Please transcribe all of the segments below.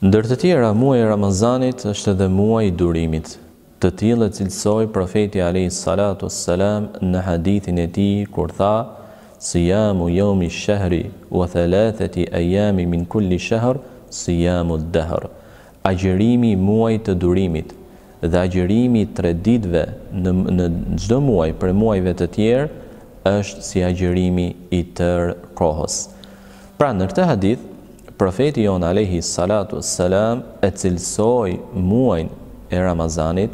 Ndër të tjera, muaji i Ramazanit është edhe muaji i durimit, të tillë e cilësoi profeti alayhi salatu wassalam në hadithin e tij kur tha: "Siyamu yawmi ash-shahri wa thalathati ayami min kulli shahr siyamu ad-dahr." Agjërimi i muajit të durimit dhe agjërimi i 3 ditëve në çdo muaj për muajve të tjerë është si agjërimi i tërë kohës. Pra në këtë hadith, profeti jon alayhi salatu wassalam e cilësoi muajin e Ramazanit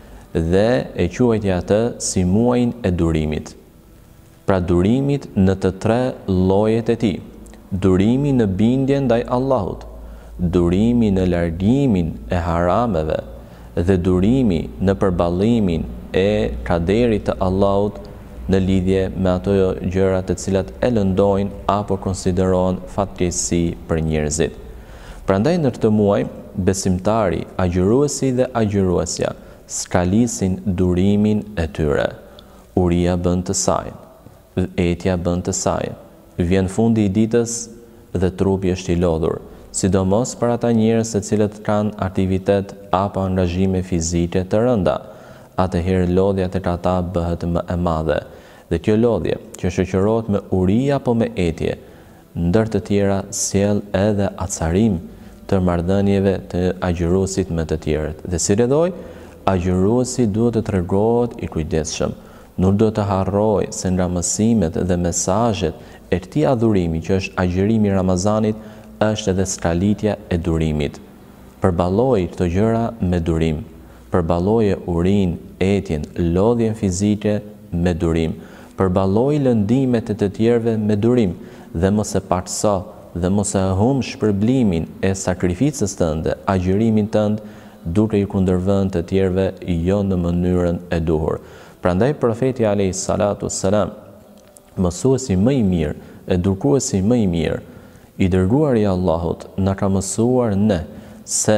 dhe e quajti atë si muajin e durimit. Pra durimit në të 3 llojet e tij. Durimi në bindje ndaj Allahut, durimi në largimin e harameve dhe durimi në përballimin e kaderit të Allahut në lidhje me ato gjëra të cilat e lëndojnë apo konsiderohen fatkeqësi për njerëzit. Prandaj në këtë muaj, besimtari, agjëruesi dhe agjëruesja skalisin durimin e tyre. Uria bën të saj, etja bën të saj. Vjen fundi i ditës dhe trupi është i lodhur, sidomos për ata njerëz të cilët kanë aktivitet apo angazhime fizike të rënda. Atëherë lodhja tek ata bëhet më e madhe. Dhe kjo lodhje, që shoqërohet me uri apo me etje, ndër të tjera sjell edhe acarim të marrëdhënieve të agjëruesit me të tjerët. Dhe si rredhoj, agjëruesi duhet të tregohet i kujdesshëm. Nuk do të harroj se nga mësimet dhe mesazhet e këtij adhurimi që është agjërimi i Ramazanit është edhe skalitja e durimit. Përballoj këto gjëra me durim. Përballoje urin, etjen, lodhjen fizike me durim. Përballoj lëndimet e të tjerëve me durim dhe mos e pakso dhe mos e humb shpërblimin e sakrificës tënde, agjërimin tënd, duke i kundërvënë të tjerëve jo në mënyrën e duhur. Prandaj profeti alayhi salatu wassalam, mësuesi më i mirë, edukuesi më i mirë, i dërguari i Allahut, na ka mësuar ne se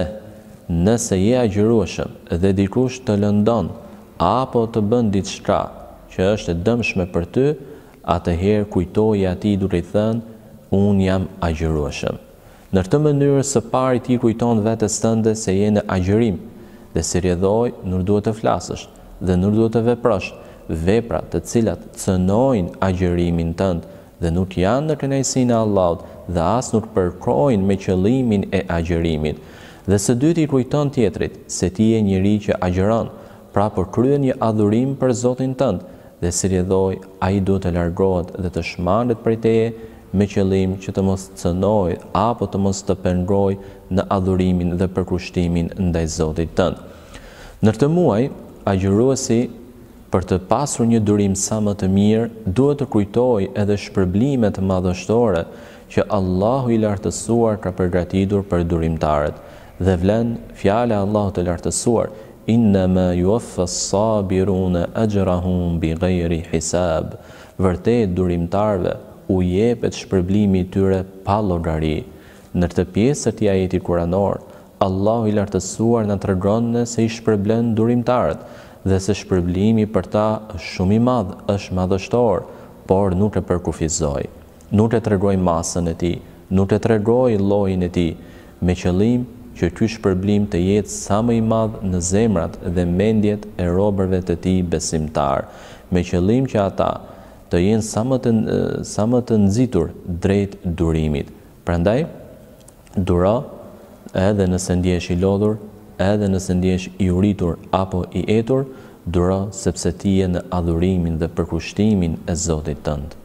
nëse je agjërueshëm dhe dikush të lëndon apo të bën diçka që është e dëmshme për ty, atëherë kujtoje atij duke i thënë: "Unë jam agjërueshëm." Në këtë mënyrë së pari ti kujton vetes tënde se je në agjërim dhe si rjedhoj nuk duhet të flasësh dhe nuk duhet të veprosh vepra të cilat cënojnë agjërimin tënd dhe nuk janë në kënaqësinë e Allahut dhe as nuk përkrojnë me qëllimin e agjërimit. Dhe së dyti i kujton tjetrit se ti je njeri që agjëron, pra përkryen një adhurim për Zotin tënd dhe si rjedhoj ai duhet të largohet dhe të shmandet prej teje me qëllim që të mos cënoj apo të mos të pengoj në adhurimin dhe përkushtimin ndaj Zotit tënd. Në këtë muaj, agjëruesi për të pasur një durim sa më të mirë, duhet të kujtojë edhe shpërblimet madhështore që Allahu i lartësuar ka përgatitur për durimtarët. Dhe vlen fjala e Allahut të lartësuar: "Innama yuwaffas sabiruna ajrahum bighayri hisab." Vërtet durimtarve u jepet shpërblimi i tyre pa llogari. Në këtë pjesë të këtij ajeti kuranor, Allahu i lartësuar na tregon se i shpërblen durimtarët dhe se shpërblimi për ta është shumë i madh, është madhështor, por nuk e përkufizoi. Nuk e tregoi masën e tij, nuk e tregoi llojin e tij, me qëllim që ky shpërblim të jetë sa më i madh në zemrat dhe mendjet e robërve të tij besimtar, me qëllim që ata të jenë sa më të nxitur drejt durimit. Prandaj, duro edhe nëse ndihesh i lodhur, edhe nëse ndihesh i uritur apo i etur, duro sepse ti je në adhurimin dhe përkushtimin e Zotit tënd.